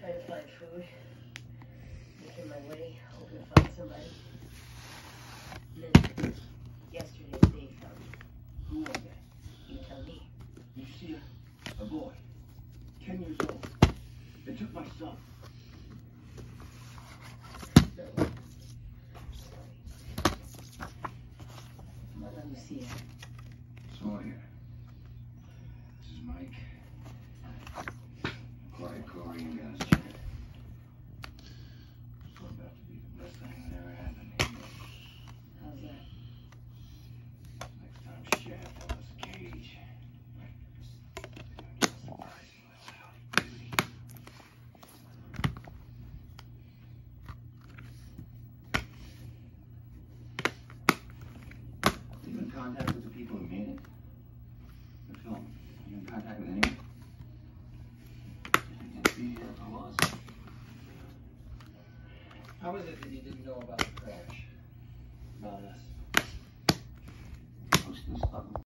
Trying to find food. Making my way, hoping to find somebody. And then yesterday they found me. Who was that? You tell me. You see a boy, 10 years old. They took my son. No. Mother Lucia. Sawyer. This is Mike. Quiet chlorine gas check. It's about to be the best thing that ever happened to me. How's that? Next time Shaft has us a cage. It's gonna get a surprisingly loud beauty. Are you in contact with the people who made it? The film? Are you in contact with anyone? You'd be here if I was. How is it that you didn't know about the crash? About us? Most of this stuff